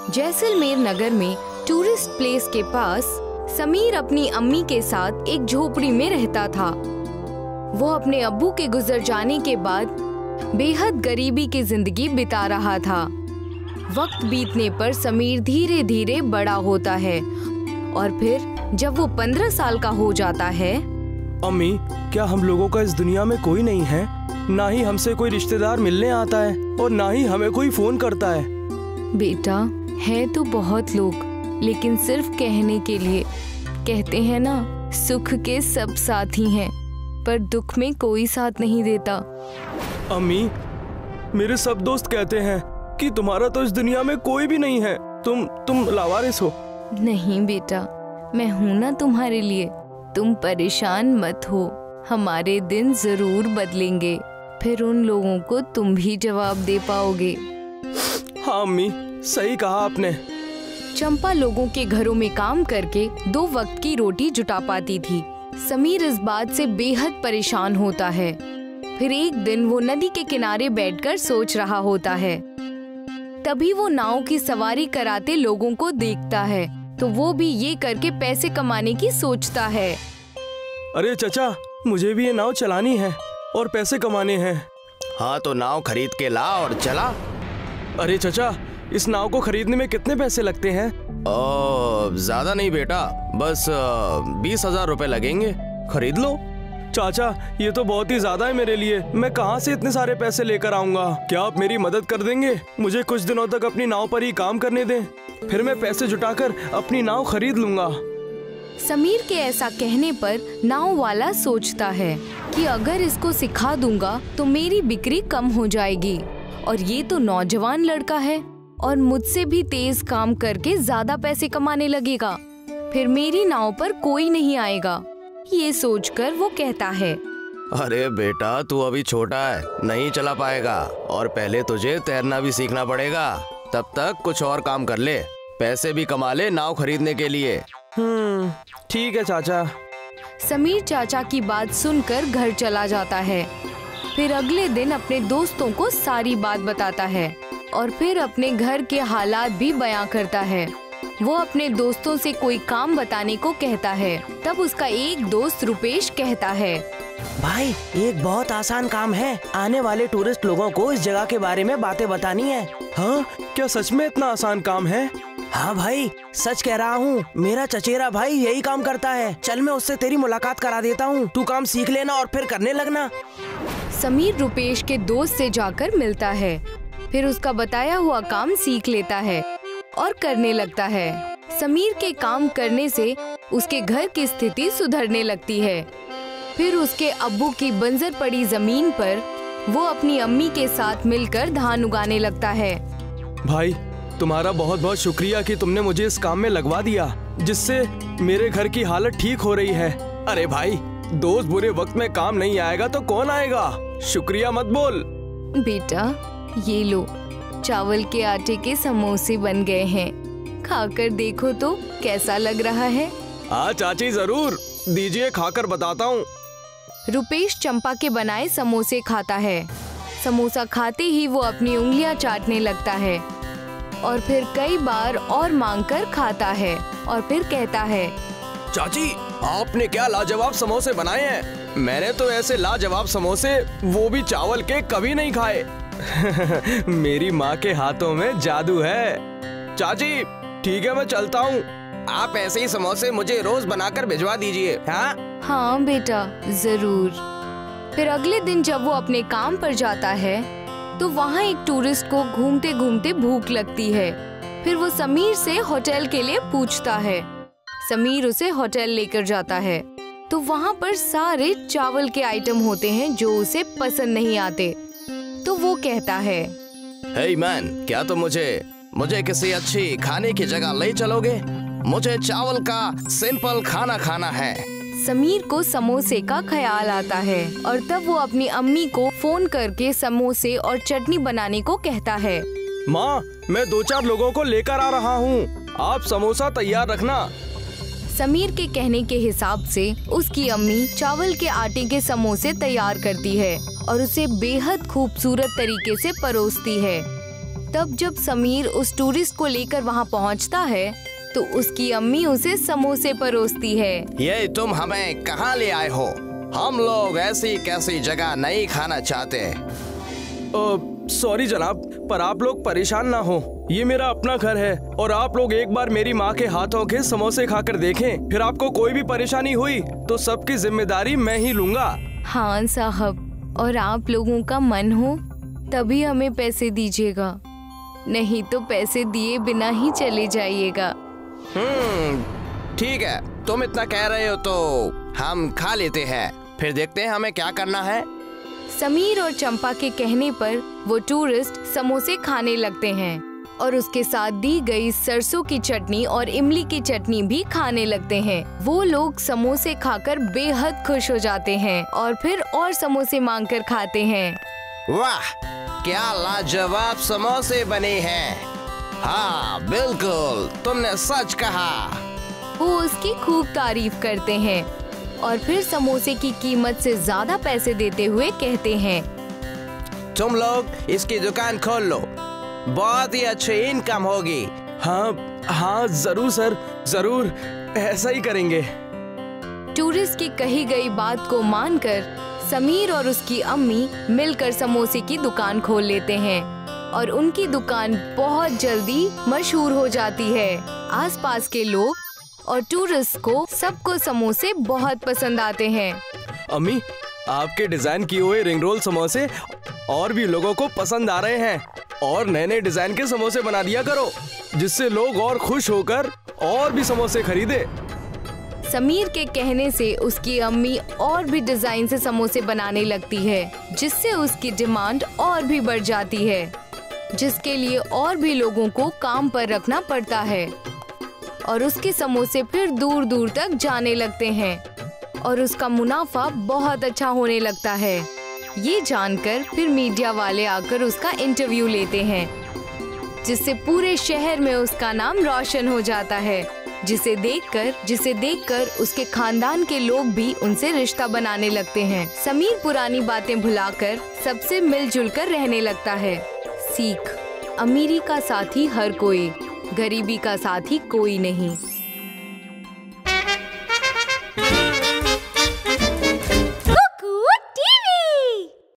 जैसलमेर नगर में tourist place के पास समीर अपनी अम्मी के साथ एक झोपड़ी में रहता था। वो अपने अब्बू के गुजर जाने के बाद बेहद गरीबी की जिंदगी बिता रहा था। वक्त बीतने पर समीर धीरे धीरे बड़ा होता है और फिर जब वो 15 साल का हो जाता है। अम्मी, क्या हम लोगों का इस दुनिया में कोई नहीं है? ना ही हमसे कोई रिश्तेदार मिलने आता है और ना ही हमें कोई फोन करता है। बेटा, है तो बहुत लोग, लेकिन सिर्फ कहने के लिए। कहते हैं ना, सुख के सब साथी हैं, पर दुख में कोई साथ नहीं देता। अम्मी, मेरे सब दोस्त कहते हैं कि तुम्हारा तो इस दुनिया में कोई भी नहीं है, तुम लावारिस हो। नहीं बेटा, मैं हूँ ना तुम्हारे लिए। तुम परेशान मत हो, हमारे दिन जरूर बदलेंगे, फिर उन लोगों को तुम भी जवाब दे पाओगे। हाँ अम्मी, सही कहा आपने। चंपा लोगों के घरों में काम करके 2 वक्त की रोटी जुटा पाती थी। समीर इस बात से बेहद परेशान होता है। फिर एक दिन वो नदी के किनारे बैठकर सोच रहा होता है। तभी वो नाव की सवारी कराते लोगों को देखता है, तो वो भी ये करके पैसे कमाने की सोचता है। अरे चचा, मुझे भी ये नाव चलानी है और पैसे कमाने हैं। हाँ तो नाव खरीद के ला और चला। अरे चचा, इस नाव को खरीदने में कितने पैसे लगते हैं? ज्यादा नहीं बेटा, बस 20,000 रुपए लगेंगे, खरीद लो। चाचा, ये तो बहुत ही ज्यादा है मेरे लिए। मैं कहाँ से इतने सारे पैसे लेकर आऊंगा? क्या आप मेरी मदद कर देंगे? मुझे कुछ दिनों तक अपनी नाव पर ही काम करने दें, फिर मैं पैसे जुटाकर अपनी नाव खरीद लूंगा। समीर के ऐसा कहने पर नाव वाला सोचता है कि अगर इसको सिखा दूंगा तो मेरी बिक्री कम हो जाएगी, और ये तो नौजवान लड़का है और मुझसे भी तेज काम करके ज्यादा पैसे कमाने लगेगा, फिर मेरी नाव पर कोई नहीं आएगा। ये सोचकर वो कहता है, अरे बेटा, तू अभी छोटा है, नहीं चला पाएगा, और पहले तुझे तैरना भी सीखना पड़ेगा। तब तक कुछ और काम कर ले, पैसे भी कमा ले नाव खरीदने के लिए। ठीक है चाचा। समीर चाचा की बात सुनकर घर चला जाता है। फिर अगले दिन अपने दोस्तों को सारी बात बताता है और फिर अपने घर के हालात भी बयां करता है। वो अपने दोस्तों से कोई काम बताने को कहता है। तब उसका एक दोस्त रुपेश कहता है, भाई, एक बहुत आसान काम है। आने वाले टूरिस्ट लोगों को इस जगह के बारे में बातें बतानी है। हाँ, क्या सच में इतना आसान काम है? हाँ भाई, सच कह रहा हूँ। मेरा चचेरा भाई यही काम करता है। चल, मैं उससे तेरी मुलाकात करा देता हूँ, तू काम सीख लेना और फिर करने लगना। समीर रुपेश के दोस्त से जाकर मिलता है, फिर उसका बताया हुआ काम सीख लेता है और करने लगता है। समीर के काम करने से उसके घर की स्थिति सुधरने लगती है। फिर उसके अब्बू की बंजर पड़ी जमीन पर वो अपनी अम्मी के साथ मिलकर धान उगाने लगता है। भाई, तुम्हारा बहुत बहुत शुक्रिया कि तुमने मुझे इस काम में लगवा दिया, जिससे मेरे घर की हालत ठीक हो रही है। अरे भाई, दोस्त बुरे वक्त में काम नहीं आएगा तो कौन आएगा? शुक्रिया मत बोल। बेटा, ये लो, चावल के आटे के समोसे बन गए हैं, खाकर देखो तो कैसा लग रहा है। हाँ चाची, जरूर दीजिए, खाकर बताता हूँ। रुपेश चंपा के बनाए समोसे खाता है। समोसा खाते ही वो अपनी उंगलियां चाटने लगता है और फिर कई बार और मांगकर खाता है और फिर कहता है, चाची, आपने क्या लाजवाब समोसे बनाए हैं। मैंने तो ऐसे लाजवाब समोसे, वो भी चावल के, कभी नहीं खाए। मेरी माँ के हाथों में जादू है। चाची, ठीक है, मैं चलता हूँ। आप ऐसे ही समोसे मुझे रोज बनाकर भिजवा दीजिए। हाँ बेटा, जरूर। फिर अगले दिन जब वो अपने काम पर जाता है तो वहाँ एक टूरिस्ट को घूमते घूमते भूख लगती है। फिर वो समीर से होटल के लिए पूछता है। समीर उसे होटल लेकर जाता है तो वहाँ पर सारे चावल के आइटम होते हैं जो उसे पसंद नहीं आते। तो वो कहता है, हे मैन, क्या तुम मुझे किसी अच्छी खाने की जगह ले चलोगे? मुझे चावल का सिंपल खाना खाना है। समीर को समोसे का ख्याल आता है और तब वो अपनी अम्मी को फोन करके समोसे और चटनी बनाने को कहता है। माँ, मैं 2-4 लोगों को लेकर आ रहा हूँ, आप समोसा तैयार रखना। समीर के कहने के हिसाब से उसकी अम्मी चावल के आटे के समोसे तैयार करती है और उसे बेहद खूबसूरत तरीके से परोसती है। तब जब समीर उस टूरिस्ट को लेकर वहाँ पहुँचता है तो उसकी अम्मी उसे समोसे परोसती है। ये तुम हमें कहाँ ले आए हो? हम लोग ऐसी कैसी जगह नहीं खाना चाहते। सॉरी जनाब, पर आप लोग परेशान ना हो, ये मेरा अपना घर है और आप लोग एक बार मेरी माँ के हाथों के समोसे खाकर देखें, फिर आपको कोई भी परेशानी हुई तो सबकी जिम्मेदारी मैं ही लूंगा। हाँ साहब, और आप लोगों का मन हो तभी हमें पैसे दीजिएगा, नहीं तो पैसे दिए बिना ही चले जाइएगा। ठीक है, तुम इतना कह रहे हो तो हम खा लेते हैं, फिर देखते हैं हमें क्या करना है। समीर और चंपा के कहने पर वो टूरिस्ट समोसे खाने लगते हैं और उसके साथ दी गई सरसों की चटनी और इमली की चटनी भी खाने लगते हैं। वो लोग समोसे खाकर बेहद खुश हो जाते हैं और फिर और समोसे मांगकर खाते हैं। वाह, क्या लाजवाब समोसे बने हैं। हाँ बिल्कुल, तुमने सच कहा। वो उसकी खूब तारीफ करते हैं और फिर समोसे की कीमत से ज्यादा पैसे देते हुए कहते हैं, तुम लोग इसकी दुकान खोल लो, बहुत ही अच्छी इनकम होगी। हाँ जरूर सर, जरूर ऐसा ही करेंगे। टूरिस्ट की कही गई बात को मानकर समीर और उसकी अम्मी मिलकर समोसे की दुकान खोल लेते हैं और उनकी दुकान बहुत जल्दी मशहूर हो जाती है। आसपास के लोग और टूरिस्ट को सबको समोसे बहुत पसंद आते हैं। अम्मी, आपके डिजाइन किए हुए रिंग रोल समोसे और भी लोगों को पसंद आ रहे हैं और नए नए डिजाइन के समोसे बना दिया करो, जिससे लोग और खुश होकर और भी समोसे खरीदे। समीर के कहने से उसकी अम्मी और भी डिजाइन से समोसे बनाने लगती है, जिससे उसकी डिमांड और भी बढ़ जाती है, जिसके लिए और भी लोगों को काम पर रखना पड़ता है और उसके समोसे फिर दूर दूर तक जाने लगते हैं और उसका मुनाफा बहुत अच्छा होने लगता है। ये जानकर फिर मीडिया वाले आकर उसका इंटरव्यू लेते हैं, जिससे पूरे शहर में उसका नाम रोशन हो जाता है, जिसे देखकर उसके खानदान के लोग भी उनसे रिश्ता बनाने लगते हैं। समीर पुरानी बातें भुलाकर सबसे मिलजुल कर रहने लगता है। सीख, अमीरी का साथी हर कोई, गरीबी का साथी कोई नहीं।